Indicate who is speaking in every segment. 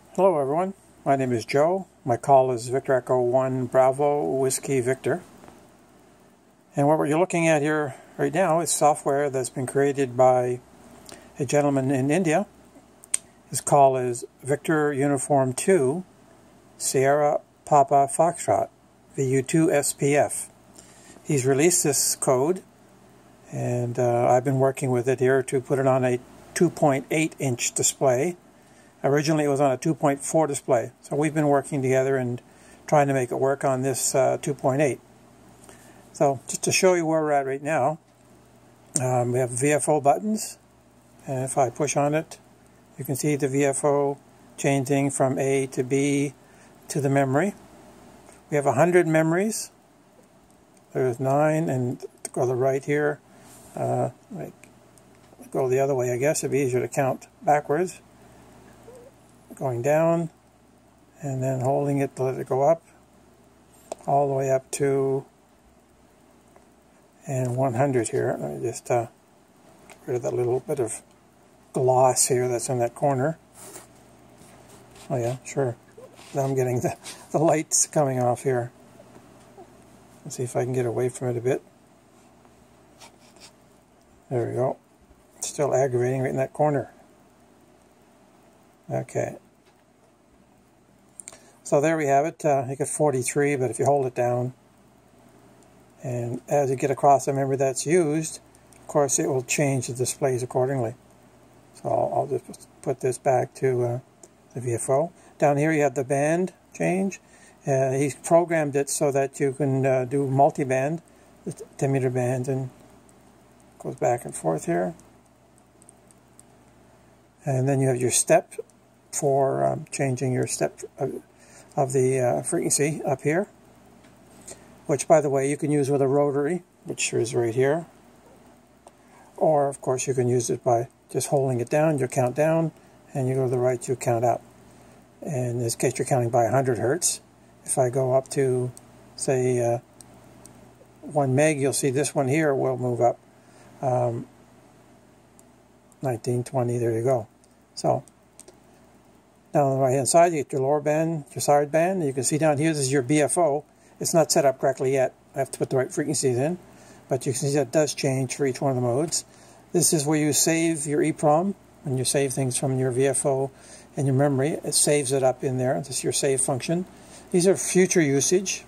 Speaker 1: Hello everyone, my name is Joe. My call is Victor Echo 1 Bravo Whiskey Victor. And what you're looking at here right now is software that's been created by a gentleman in India. His call is Victor Uniform 2 Sierra Papa Foxtrot VU2SPF. He's released this code and I've been working with it here to put it on a 2.8 inch display. Originally it was on a 2.4 display, so we've been working together and trying to make it work on this 2.8. So just to show you where we're at right now, we have VFO buttons, and if I push on it, you can see the VFO changing from A to B to the memory. We have 100 memories. There's 9, and to go to the right here, go the other way, I guess it'd be easier to count backwards. Going down and then holding it to let it go up all the way up to 100 here. Let me just get rid of that little bit of gloss here that's in that corner. Oh yeah, sure. Now I'm getting the lights coming off here. Let's see if I can get away from it a bit. There we go. Still aggravating right in that corner. Okay. So there we have it. You get 43, but if you hold it down, and as you get across the memory that's used, of course it will change the displays accordingly. So I'll just put this back to the VFO. Down here you have the band change. He's programmed it so that you can do multi-band, the 10-meter band, and goes back and forth here. And then you have your step for changing your step of the frequency up here, which by the way you can use with a rotary, which is right here, or of course you can use it by just holding it down. You count down and you go to the right, you count up. In this case you're counting by 100 Hertz. If I go up to say 1 meg, you'll see this one here will move up 19, 20, there you go. So down on the right hand side you get your lower band, your side band. You can see down here this is your BFO. It's not set up correctly yet. I have to put the right frequencies in, but you can see that does change for each one of the modes. This is where you save your EEPROM. When you save things from your VFO and your memory, it saves it up in there. This is your save function. These are future usage.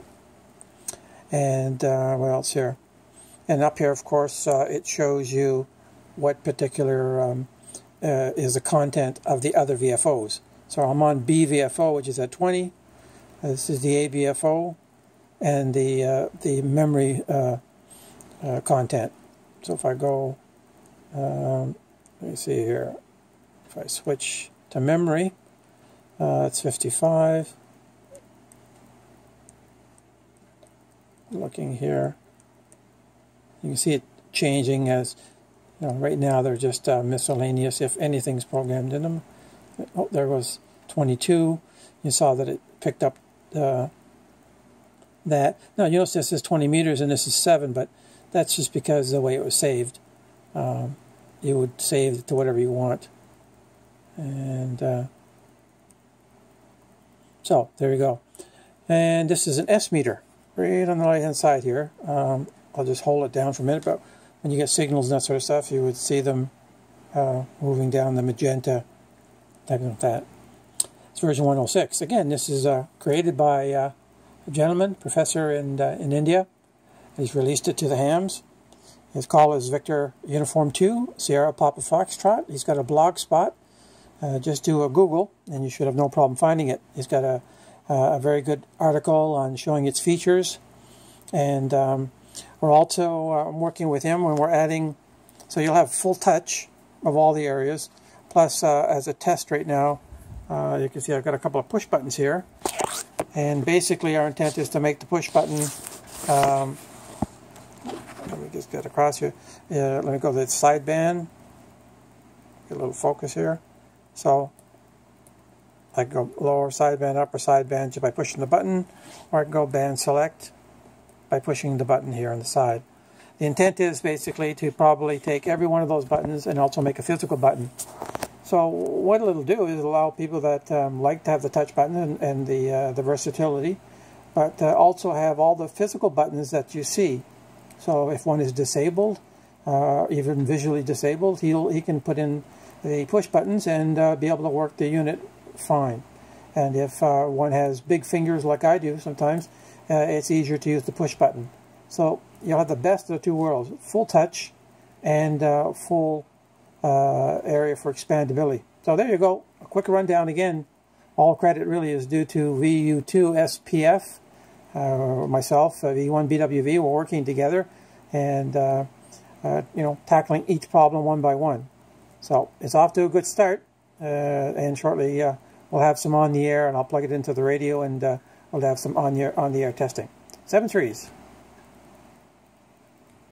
Speaker 1: And what else here? And up here, of course, it shows you what particular is the content of the other VFOs. So I'm on B VFO, which is at 20. This is the A VFO and the memory content. So if I go, let me see here. If I switch to memory, it's 55. Looking here, you can see it changing as, you know, right now they're just miscellaneous if anything's programmed in them. Oh, there was 22. You saw that it picked up that. Now you notice this is 20 meters and this is 7, but that's just because of the way it was saved. You would save it to whatever you want. And so there you go. And this is an S meter right on the right hand side here. I'll just hold it down for a minute, but when you get signals and that sort of stuff, you would see them moving down the magenta, type like that. It's version 106. Again, this is created by a gentleman, professor in India. He's released it to the hams. His call is Victor Uniform 2 Sierra Papa Foxtrot. He's got a blog spot. Just do a Google and you should have no problem finding it. He's got a very good article on showing its features, and we're also working with him when we're adding, so you'll have full touch of all the areas, plus as a test right now, you can see I've got a couple of push buttons here, and basically our intent is to make the push button, let me just get across here, let me go to the side band, get a little focus here, so I can go lower sideband, upper sideband just by pushing the button, or I can go band select by pushing the button here on the side. The intent is basically to probably take every one of those buttons and also make a physical button. So what it'll do is allow people that like to have the touch button and the versatility, but also have all the physical buttons that you see. So if one is disabled, even visually disabled, he can put in the push buttons and be able to work the unit fine. And if one has big fingers like I do sometimes, it's easier to use the push button. So you'll have the best of the two worlds, full touch and full area for expandability. So there you go, a quick rundown again. All credit really is due to VU2SPF. Myself, V1BWV, we're working together and tackling each problem one by one. So it's off to a good start, and shortly we'll have some on the air, and I'll plug it into the radio, and we'll have some on the air testing. 7 threes.